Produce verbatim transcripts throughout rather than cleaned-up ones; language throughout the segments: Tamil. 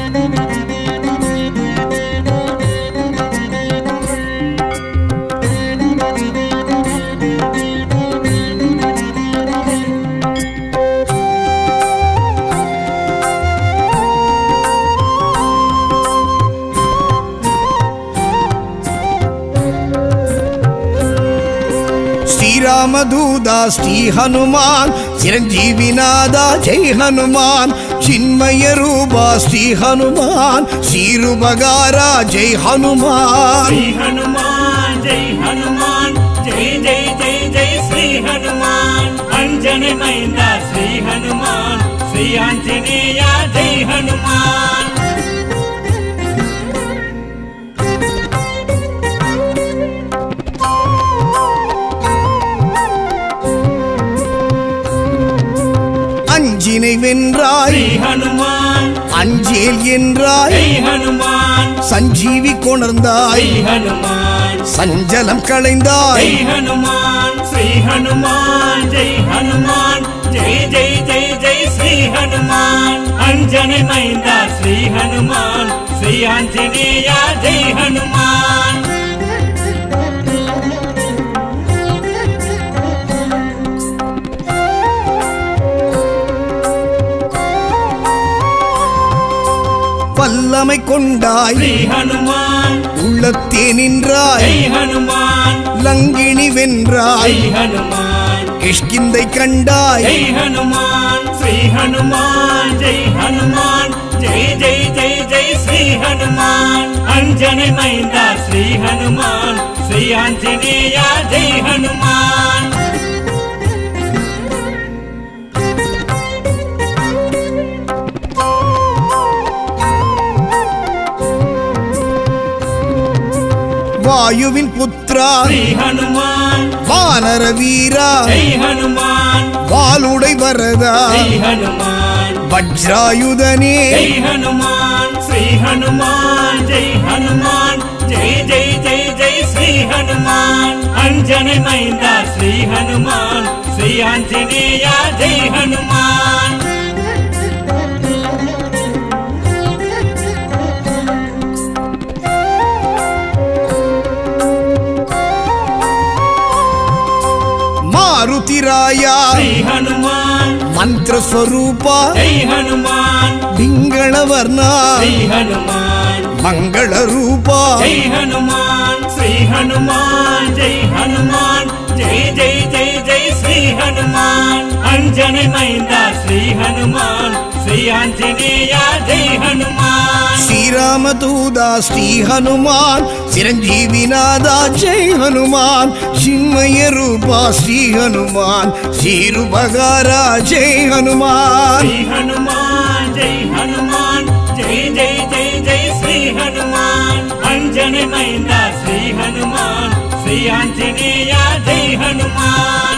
रामदूता श्री हनुमान चिरंजीवीनादा जय हनुमान चिन्मय रूपा श्री हनुमान श्रीरुपगारा जय हनुमान श्री हनुमान जय हनुमान जय जय जय जय श्री हनुमान अंजनी मैंदा श्री हनुमान श्री आंजनेय जय हनुमान अंजिனை வென்றாய் श्री हनुमान अंजेल என்றாய் जय हनुमान संजीवी கொணர்ந்தாய் श्री हनुमान संजலம் களைந்தாய் जय हनुमान श्री हनुमान जय हनुमान जय जय जय जय श्री हनुमान अंजनी मैंदा श्री हनुमान श्री आंजनेय जय हनुमान வல்லமை கொண்டாய் श्री हनुमान உள்ளத்தே நின்றாய் जय हनुमान லங்கினி வென்றாய் जय हनुमान கிஷ்கிந்தை கண்டாய் जय हनुमान श्री हनुमान जय हनुमान जय जय जय जय श्री हनुमान अंजनी मैंदा श्री हनुमान श्री आंजनेय जय हनुमान வாயுவின் புத்ரா श्री हनुमान வானர வீரா जय हनुमान வாளுடை வரதா जय हनुमान வஜ்ராயுதனே जय हनुमान श्री हनुमान जय हनुमान जय जय जय जय श्री हनुमान अंजनी मैंदा श्री हनुमान श्री आंजनेय जय हनुमान मारुतिराया श्री हनुमान मंत्र स्वरूपा जय हनुमान पिंगल वर्णा श्री हनुमान मंगल रूपा जय हनुमान श्री हनुमान जय हनुमान जय जय जय जय श्री हनुमान अंजनी मैंदा श्री हनुमान श्री आंजनेय जय हनुमान श्री रामदूता श्री हनुमान चिरंजीवीनादा जय हनुमान चिन्मय रूपा श्री हनुमान श्रीरुपगारा जय हनुमान श्री हनुमान जय हनुमान जय जय जय जय श्री हनुमान अंजनी मैंदा श्री हनुमान श्री आंजनेय जय हनुमान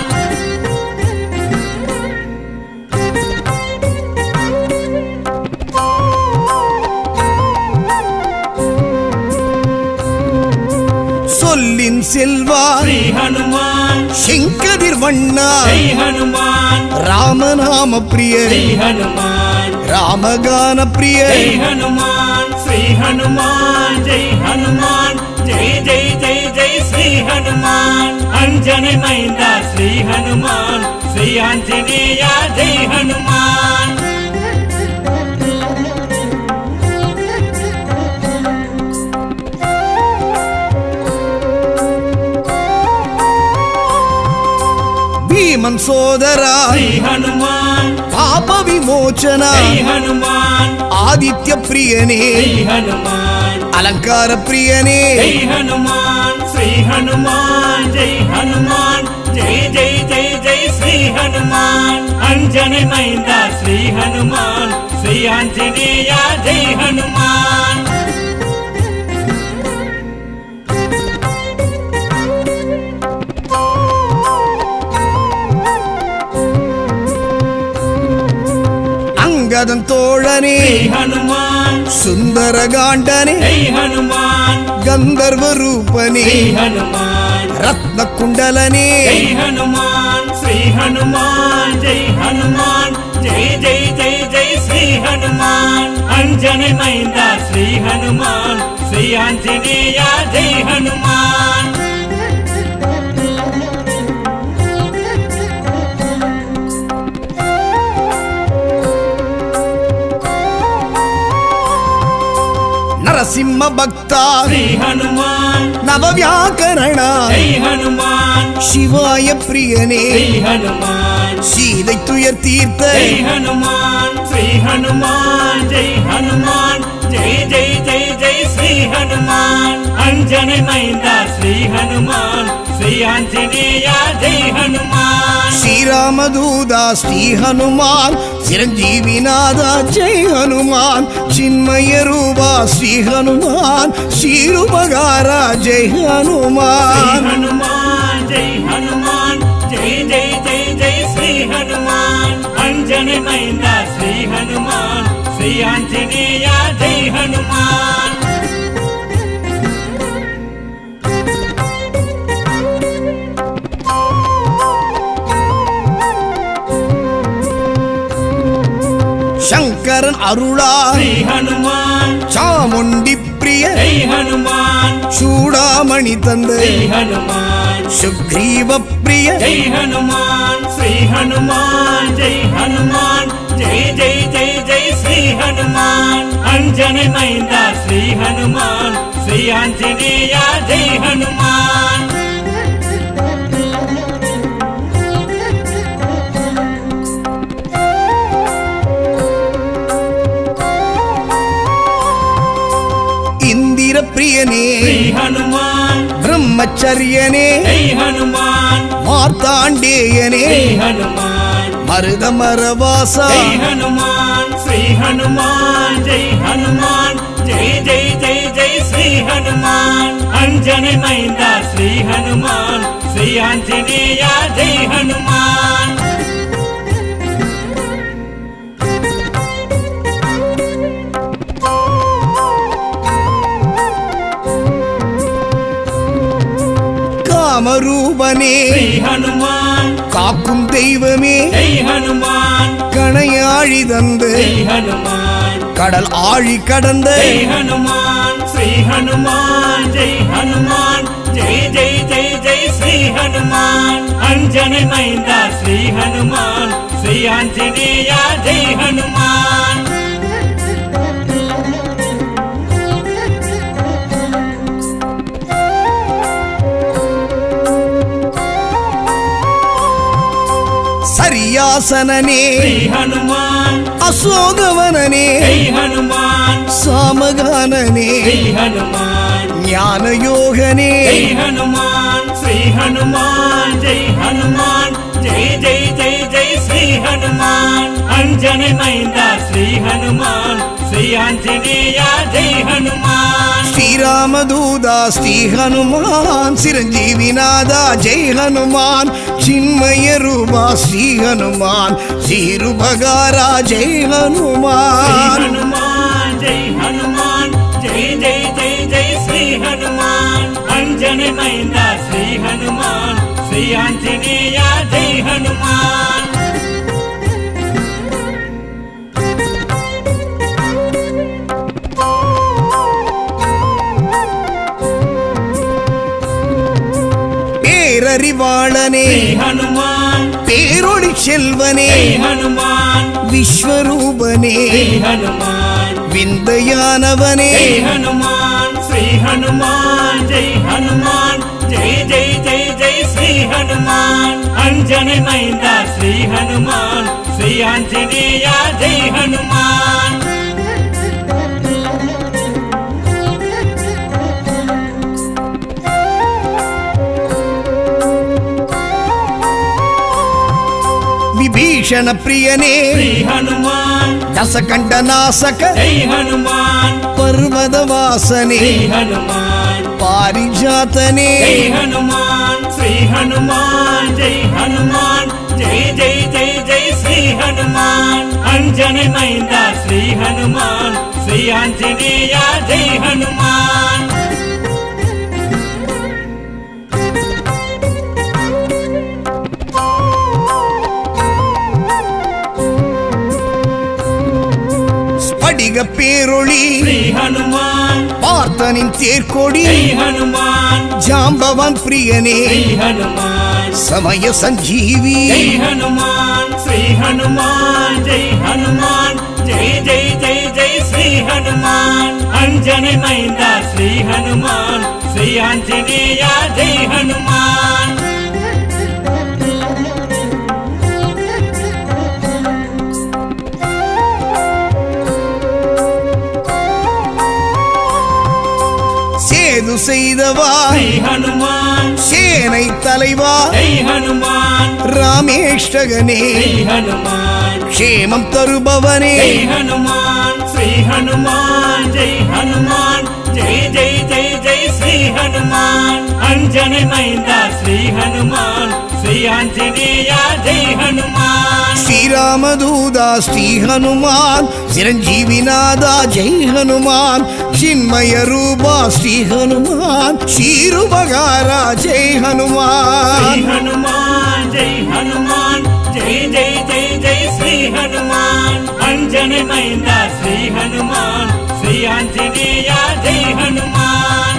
சொல்லின் செல்வா श्री हनुमान செங்கதிர் வண்ணா जय हनुमान ராமநாம பிரிய श्री हनुमान ராமகான பிரிய जय हनुमान श्री हनुमान जय हनुमान जय जय जय जय श्री हनुमान अंजनी मैंदा श्री हनुमान श्री आंजनेय जय हनुमान भीमन सोदरा श्री हनुमान पाप विमोचना जय हनुमान आदित्य प्रियने जय हनुमान अलंकार प्रियने जय हनुमान श्री हनुमान जय हनुमान जय जय जय जय श्री हनुमान अंजनी मैंदा श्री हनुमान श्री आंजनेय जय हनुमान अंगदन तोळने श्री हनुमान सुंदर गांडने जय हनुमान गंधर्व रूपने श्री हनुमान रत्न कुंडलने जय हनुमान श्री हनुमान जय हनुमान जय जय जय जय श्री श्री हनुमान अंजने मैंदा श्री हनुमान श्री आंजनेय जय हनुमान नरसिंह भक्त श्री हनुमान नवव्याकरण जय हनुमान शिवाय प्रियने श्री हनुमान सीதை துயர் தீர்த்த जय हनुमान श्री हनुमान जय हनुमान जय जय जय जय श्री हनुमान अंजने मैंदा श्री हनुमान श्री आंजनेय जय हनुमान श्रीरामदूता श्री हनुमान चिरंजीवीनाथा जय हनुमान चिन्मय रूपा श्री हनुमान शीरुपकारा जय हनुमान हनुमान जय हनुमान जय जय जय जय श्री हनुमान अंजने मैंदा श्री हनुमान श्री आंजनेय जय हनुमान शंकरन अरुणा श्री हनुमान चामुंडी प्रिय जय हनुमान चूड़ामणि तंद श्री हनुमान सुग्रीव प्रिय जय हनुमान श्री हनुमान जय हनुमान जय जय जय जय श्री हनुमान अंजने मैंदा श्री हनुमान श्री आंजनेय जय हनुमान प्रियने श्री हनुमान ब्रह्मचर्यने जय हनुमान मार्तांडेयने जय हनुमान मरुदमरवासा जय हनुमान श्री हनुमान जय हनुमान जय जय जय जय श्री हनुमान अंजने मैंदा श्री हनुमान श्री आंजनेय जय हनुमान कामरूपने श्री हनुमान काक्कुम தெய்வமே जय हनुमान கணையாழி தந்து जय हनुमान கடல் ஆழி கடந்த जय हनुमान श्री हनुमान जय हनुमान जय जय जय जय श्री हनुमान अंजने मैंदा श्री हनुमान श्री आंजनेय जय हनुमान सरियासनने श्री हनुमान अशोकवनने जय हनुमान सामगानने जय हनुमान ज्ञान योगने जय हनुमान श्री हनुमान जय हनुमान जय जय जय जय श्री हनुमान अंजने मैंदा श्री हनुमान श्री आंजनेय जय हनुमान श्रीरामदूता श्री हनुमान चिरंजीवीनाथा जय हनुमान चिन्मय रूपा श्री हनुमान शीरुपकारा जय हनुमान हनुमान जय हनुमान जय जय जय जय श्री हनुमान अंजने मैंदा श्री हनुमान श्री आंजनेय जय हनुमान பேரறிவாளனே श्री हनुमान பேரொளி செல்வனே जय हनुमान விஸ்வரூபனே जय हनुमान விந்தையானவனே जय हनुमान श्री हनुमान जय हनुमान जय जय जय जय श्री हनुमान अंजने मैंदा श्री हनुमान श्री आंजनेय जय हनुमान विभीषण प्रियने श्री हनुमान दशकंठ नाशक जय हनुमान पर्वत वासने श्री हनुमान पारिजातने जय हनुमान श्री हनुमान जय हनुमान जय जय जय जय श्री हनुमान अंजने मैंदा श्री हनुमान श्री आंजनेय जय हनुमान பேரொளி ஸ்ரீ ஹனுமான் பார்த்தனின் தேர்கொடி ஜெய் ஹனுமான் ஜாம்பவான் பிரியனே ஸ்ரீ ஹனுமான் சமய சஞ்சீவி ஜெய் ஹனுமான் ஸ்ரீ ஹனுமான் ஜெய் ஹனுமான் ஜெய் ஜெய் ஜெய் ஜெய் ஸ்ரீ ஹனுமான் அஞ்சனை மைந்தா ஸ்ரீ ஹனுமான் ஸ்ரீ ஆஞ்சநேயா ஜெய் ஹனுமான் சேது செய்தவா ஸ்ரீ ஹனுமான் சேனை தலைவா ஜெய் ஹனுமான் ராமேஷ்டகனே ஸ்ரீ ஹனுமான் க்ஷேமம் தருபவனே ஜெய் ஹனுமான் ஸ்ரீ ஹனுமான் ஜெய் ஹனுமான் ஜெய் ஜெய் ஜெய் ஜெய் ஸ்ரீ ஹனுமான் அஞ்சனை மைந்தா ஸ்ரீ ஹனுமான் ஸ்ரீ ஆஞ்சநேயா ஜெய் ஹனுமான் ஸ்ரீராமதூதா ஸ்ரீ ஹனுமான் சிரஞ்சீவிநாதா ஜெய் ஹனுமான் சின்மய ரூபா ஸ்ரீ ஹனுமான் ஸ்ரீருபகாரா ஜெய் ஸ்ரீ ஹனுமான் ஹனுமான் ஜெய் ஹனுமான் ஜெய் ஜெய் ஜெய் ஜெய் ஸ்ரீ ஹனுமான் அஞ்சனை மைந்தா ஸ்ரீ ஹனுமான் ஸ்ரீ ஆஞ்சநேயா ஜெய் ஹனுமான்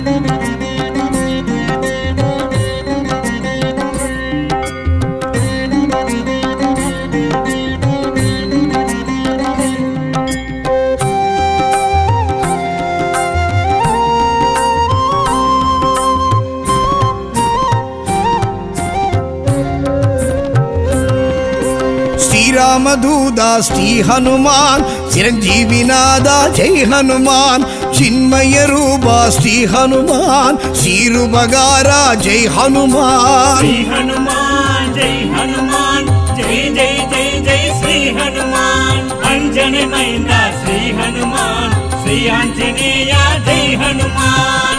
ஸ்ரீராமதூதா ஸ்ரீ ஹனுமான் சிரஞ்சீவிநாதா ஜெய் ஹனுமான் சின்மய ரூபா ஸ்ரீ ஹனுமான் ஸ்ரீருபகாரா ஜெய் ஹனுமான் ஸ்ரீ ஹனுமான் ஜெய் ஹனுமான் ஜெய் ஜெய் ஜெய் ஜெய் ஸ்ரீ ஹனுமான் அஞ்சனை மைந்தா ஸ்ரீ ஹனுமான் ஸ்ரீ ஆஞ்சநேயா ஜெய் ஹனுமான்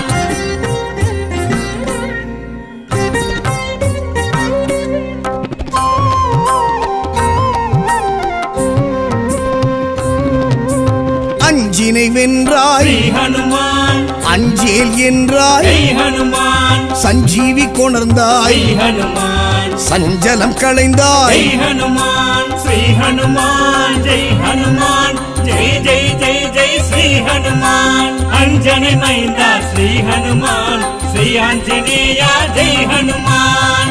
அஞ்சினை வென்றாய் ஸ்ரீ ஹனுமான் அஞ்சேல் என்றாய் ஜெய் ஹனுமான் சஞ்சீவி கொணர்ந்தாய் ஸ்ரீ ஹனுமான் சஞ்சலம் களைந்தாய் ஜெய் ஹனுமான் ஸ்ரீ ஹனுமான் ஜெய் ஹனுமான் ஜெய் ஜெய் ஜெய் ஜெய் ஸ்ரீ ஹனுமான் அஞ்சனை மைந்தா ஸ்ரீ ஹனுமான் ஸ்ரீ ஆஞ்சநேயா ஜெய் ஹனுமான்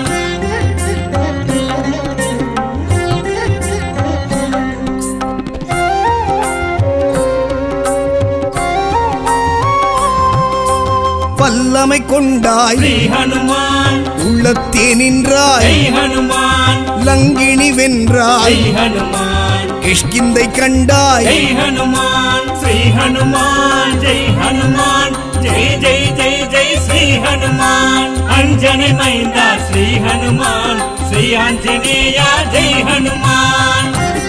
வல்லமை கொண்டாய் ஸ்ரீ ஹனுமான் உள்ளத்தே நின்றாய் ஜெய் ஹனுமான் லங்கினி வென்றாய் ஜெய் ஹனுமான் கிஷ்கிந்தை கண்டாய் ஜெய் ஹனுமான் ஸ்ரீ ஹனுமான் ஜெய் ஹனுமான் ஜெய் ஜெய் ஜெய் ஜெய் ஸ்ரீ ஹனுமான் அஞ்சனை மைந்தா ஸ்ரீ ஹனுமான் ஸ்ரீ ஆஞ்சநேயா ஜெய் ஹனுமான்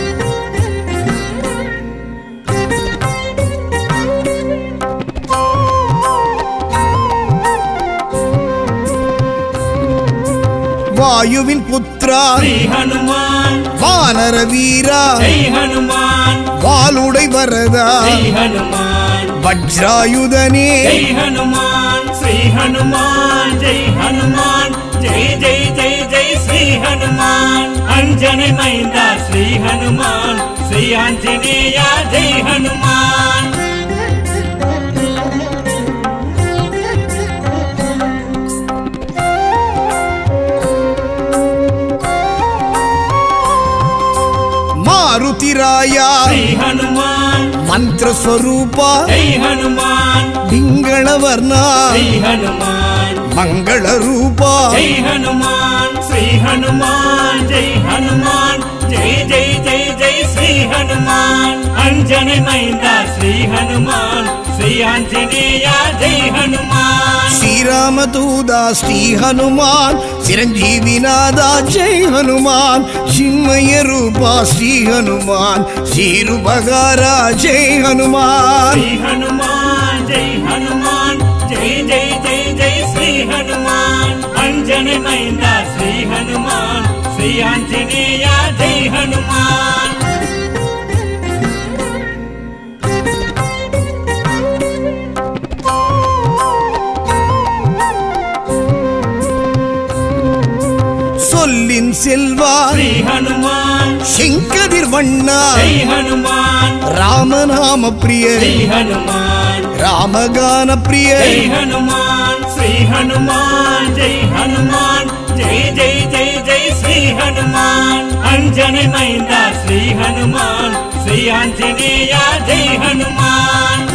வாயுவின் புத்ரா ஸ்ரீ ஹனுமான் வானர வீரா ஜெய் ஹனுமான் வாளுடை வரதா ஜெய் ஹனுமான் வஜ்ராயுதனே ஜெய் ஹனுமான் ஸ்ரீ ஹனுமான் ஜெய் ஹனுமான் ஜெய் ஜெய் ஜெய் ஜெய் ஸ்ரீ ஹனுமான் அஞ்சனை மைந்தா ஸ்ரீ ஹனுமான் ஸ்ரீ ஆஞ்சநேயா ஜெய் ஹனுமான் மாருதிராயா ஸ்ரீ ஹனுமான் ಮಂತ್ರ ಸ್ವರೂಪ ಜೈ ಹನುಮಾನ್ ಪಿಂಗಳ ವರ್ಣ ಜೈ ಹನುಮಾನ್ ಮಂಗಳ ರೂಪ ಜೈ ಹನುಮಾನ್ ಶ್ರೀ ಹನುಮಾನ್ ಜೈ ಹನುಮಾನ್ ಜೈ ಜೈ ಜೈ ಜೈ ಶ್ರೀ ಹನುಮಾನ್ ಅಂಜನೆ ಮೈಂದ ಶ್ರೀ ಹನುಮಾನ್ ಶ್ರೀ ಆಂಜನೇಯ ಜೈ ಹನುಮಾನ್ ಶ್ರೀರಾಮದೂತ ಶ್ರೀ ಹನುಮಾನ್ ಚಿರಂಜೀವಿನಾದ ಜೈ ಹನುಮಾನ್ ಚಿನ್ಮಯ ರೂಪ ಶ್ರೀ ಹನುಮಾನ್ ಶ್ರೀರುಪಗಾರ ಜೈ ಹನುಮಾನ್ ಶ್ರೀ ಹನುಮಾನ್ ಜೈ ಹನುಮಾನ್ ಜೈ ಜೈ ಜೈ ಜೈ ಶ್ರೀ ಹನುಮಾನ್ ಅಂಜನೆ ಮೈಂದ ಶ್ರೀ ಹನುಮಾನ್ ಶ್ರೀ ಆಂಜನೇಯ ಜೈ ಹನುಮಾನ್ சொல்லின் செல்வா ಶ್ರೀ ಹನುಮಾನ್ செங்கதிர் வண்ணா ஜெய் ஹனுமான் ராமநாம பிரிய ஜெய் ஹனுமான் ராமகான பிரிய ஜெய் ஹனுமான் ஸ்ரீ ஹனுமான் ஜெய் ஹனுமான் ஜெய் ஜெய் ஜெய் ஜெய் ஸ்ரீ ஹனுமான் அஞ்சனை மைந்தா ஸ்ரீ ஹனுமான் ஸ்ரீ ஆஞ்சநேயா ஜெய் ஹனுமான்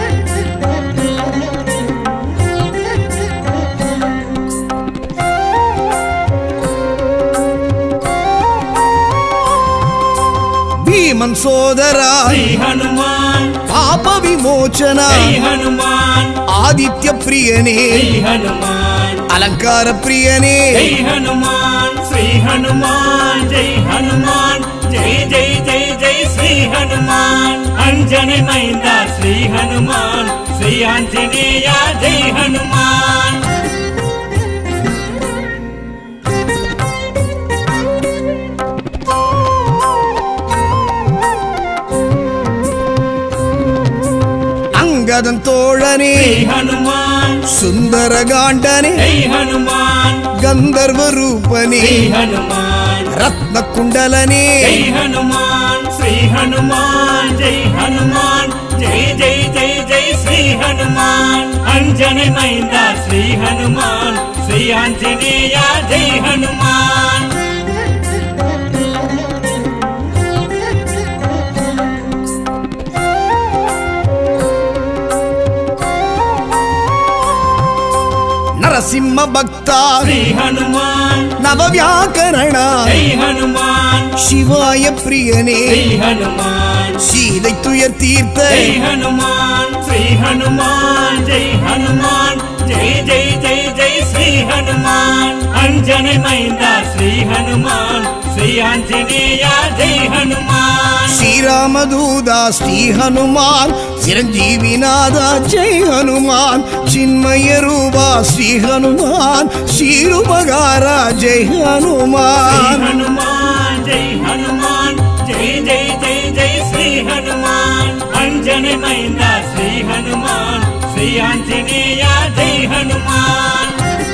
பீமன் சோதரா ஸ்ரீ ஹனுமான் பாப விமோச்சனா ஜெய் ஹனுமான் ஆதித்ய பிரியனே ஜெய் ஹனுமான் அலங்கார பிரியனே ஜெய் ஹனுமான் ஸ்ரீ ஹனுமான் ஜெய் ஹனுமான் ஜெய் ஜெய் ஜெய் ஜெய் ஸ்ரீ ஹனுமான் அஞ்சனை மைந்தா ஸ்ரீ ஹனுமான் ஸ்ரீ ஆஞ்சநேயா ஜெய் ஹனுமான் அங்கதன் தோழனே ஸ்ரீ ஹனுமான் சுந்தரகாண்டனே ஜெய் ஹனுமான் கந்தர்வ ரூபனே ஸ்ரீ ஹனுமான் ரத்ன குண்டலனே ஜெய் ஹனுமான் ஸ்ரீ ஹனுமான் ஜெய் ஹனுமான் ஜெய் ஜெய் ஜெய் ஜெய் ஸ்ரீ ஹனுமான் அஞ்சனை மைந்தா ஸ்ரீ ஹனுமான் ஸ்ரீ ஆஞ்சநேயா ஜெய் ஹனுமான் நரசிம்ம பக்தா ஸ்ரீ ஹனுமான் நவவியாக்கரணா ஜெய் ஹனுமான் சிவாய பிரியனே ஸ்ரீ ஹனுமான் சீதை துயர் தீர்த்த ஜெய் ஹனுமான் ஸ்ரீ ஹனுமான் ஜெய் ஹனுமான் ஜெய் ஜெய் ஜெய் ஜெய் ஸ்ரீ ஹனுமான் அஞ்சனை மைந்தா ஸ்ரீ ஹனுமான் ஸ்ரீ ஆஞ்சநேயா ஜெய் ஹனுமான் ஸ்ரீராமதூதா ஸ்ரீ ஹனுமான் சிரஞ்சீவிநாதா ஜெய் ஹனுமான் சின்மய ரூபா ஸ்ரீ ஹனுமான் ஸ்ரீருபகாரா ஜெய் ஸ்ரீ ஹனுமான் ஹனுமான் ஜெய் ஹனுமான் ஜெய் ஜெய் ஜெய் ஜெய் ஸ்ரீ ஹனுமான் அஞ்சனை மைந்தா ஸ்ரீ ஹனுமான் ஸ்ரீ ஆஞ்சநேயா ஜெய் ஹனுமான்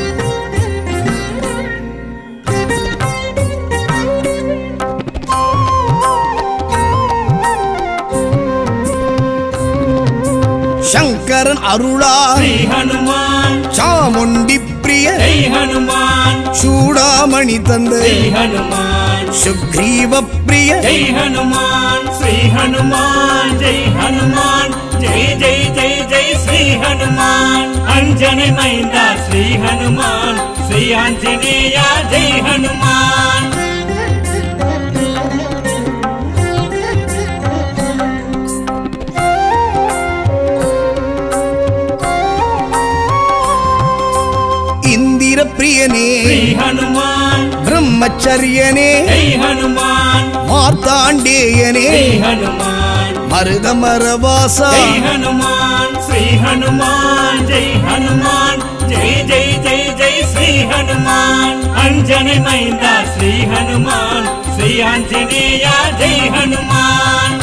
சங்கரன் அருளா ஸ்ரீ ஹனுமான் சாமுண்டி பிரிய ஜெய் ஹனுமான் சூடாமணி தந்த ஜெய் ஹனுமான் சுக்ரீவ பிரிய ஜெய் ஹனுமான் ஸ்ரீ ஹனுமான் ஜெய் ஹனுமான் ஜெய் ஜெய் ஜெய் ஜெய் ஸ்ரீ ஹனுமான் அஞ்சனை மைந்தா ஸ்ரீ ஹனுமான் ஸ்ரீ ஆஞ்சநேயா ஜெய் ஹனுமான் இந்திர பிரியனே ஸ்ரீ ஹனுமான் பிரம்மச்சரியனே ஜெய் ஹனுமான் மார்த்தாண்டேயனே ஜெய் ஹனுமான் மருதமரவாசா ஜெய் ஹனுமான் ஸ்ரீ ஹனுமான் ஜெய் ஹனுமான் ஜெய் ஜெய் ஜெய் ஜெய் ஸ்ரீ ஹனுமான் அஞ்சனை மைந்தா ஸ்ரீ ஹனுமான் ஸ்ரீ ஆஞ்சநேயா ஜெய் ஹனுமான்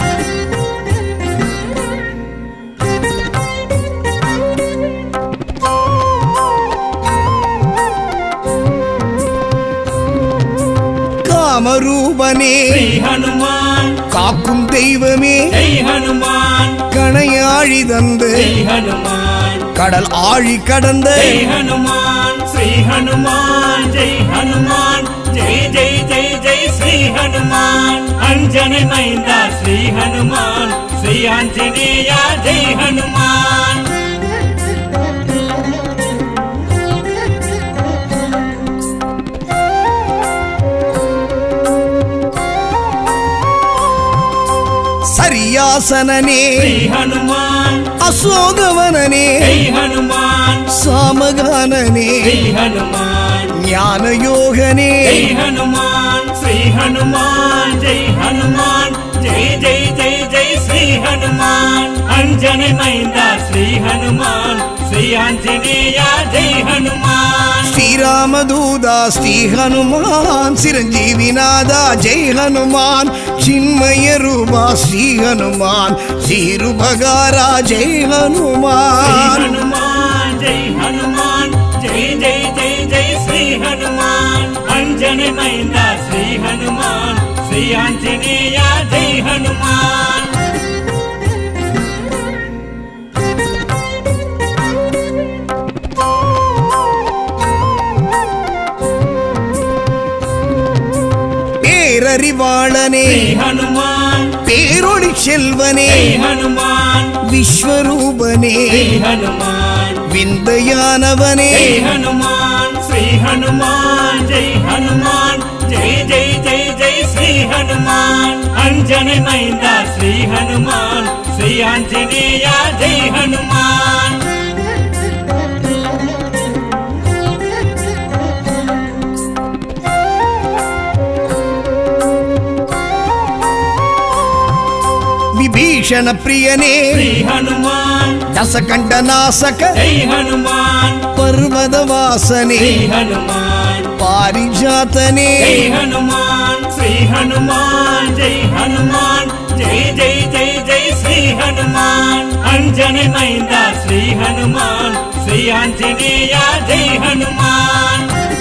காமரூபனே ஸ்ரீ ஹனுமான் காக்கும் தெய்வமே ஜெய் ஹனுமான் கணையாழி தந்து ஜெய் ஹனுமான் கடல் ஆழி கடந்த ஜெய் ஹனுமான் ஸ்ரீ ஹனுமான் ஜெய் ஹனுமான் ஜெய் ஜெய் ஜெய் ஜெய் ஸ்ரீ ஹனுமான் அஞ்சனை மைந்தா ஸ்ரீ ஹனுமான் ஸ்ரீ ஆஞ்சநேயா ஜெய் ஹனுமான் சரியாசனனே ஸ்ரீ ஹனுமான் அசோகவனனே ஜெய் ஹனுமான் சாமகானனே ஸ்ரீ ஹனுமான் ஞான யோகனே ஜெய் ஹனுமான் ஸ்ரீ ஹனுமான் ஜெய் ஹனுமான் ஜெய் ஜெய் ஜெய் ஜெய் ஸ்ரீ ஹனுமான் அஞ்சனை மைந்தா ஸ்ரீ ஹனுமான் ஸ்ரீ ஆஞ்சநேயா ஜெய் ஹனுமான் ஸ்ரீராமதூதா ஸ்ரீ ஹனுமான் சிரஞ்சீவிநாதா ஜெய் ஹனுமான் சின்மய ரூபா ஸ்ரீ ஹனுமான் ஸ்ரீருபகாரா ஜெய் ஸ்ரீ ஹனுமான் ஹனுமான் ஜெய் ஹனுமான் ஜெய் ஜெய் ஜெய் ஜெய் ஸ்ரீ ஹனுமான் அஞ்சனை மைந்தா ஸ்ரீ ஹனுமான் श्री आंजनेय जय हनुमान பேரறிவாளனே हनुमान பேரொளி செல்வனே हनुमान விஸ்வரூபனே हनुमान விந்தையானவனே हनुमान श्री हनुमान जय हनुमान जय जय जय जय श्री हनुमान अंजनी मैंदा श्री हनुमान श्री आंजनेय जय हनुमान विभीषण प्रियने श्री हनुमान दशकंठ नाशक जय हनुमान पर्वत वासने श्री हनुमान पारिजातने जय हनुमान श्री हनुमान जय हनुमान जय जय जय जय श्री हनुमान अंजनी मैंदा श्री हनुमान श्री आंजनेय जय हनुमान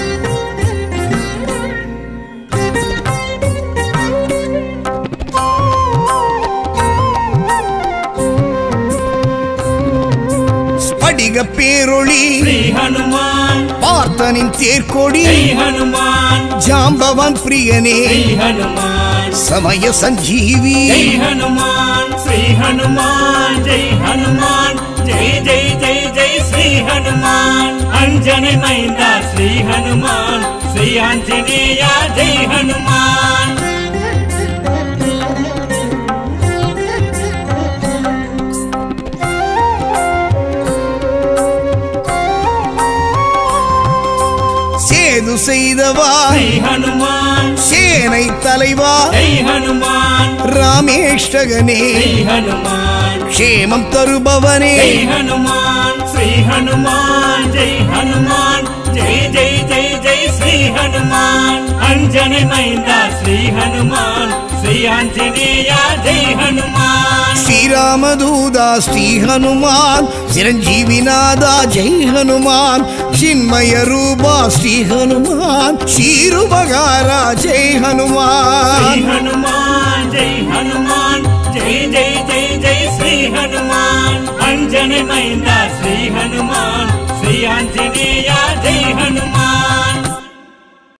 படிக பேரொளி श्री हनुमान பார்த்தனின் தேர்கொடி जय हनुमान ஜாம்பவான் பிரியனே श्री हनुमान சமய சஞ்சீவி जय हनुमान श्री हनुमान जय हनुमान जय जय जय जय श्री हनुमान अंजनी मैंदा श्री हनुमान श्री आंजनेय जय हनुमान சேது செய்தவா श्री हनुमान சேனை தலைவா जय हनुमान ராமேஷ்டகனே श्री हनुमान க்ஷேமம் தருபவனே जय हनुमान श्री हनुमान जय हनुमान जय जय जय जय श्री हनुमान अंजनी मैंदा श्री हनुमान श्री आंजनेय जय हनुमान ஸ்ரீராமதூதா ஸ்ரீ ஹனுமான் சிரஞ்சீவிநாதா ஜெய் ஹனுமான் சின்மய ரூபா ஸ்ரீ ஹனுமான் ஸ்ரீருபகாரா ஜெய் ஹனுமான் श्री हनुमान जय हनुमान जय जय जय जय श्री हनुमान अंजनी मैंदा श्री हनुमान श्री आंजनेय जय हनुमान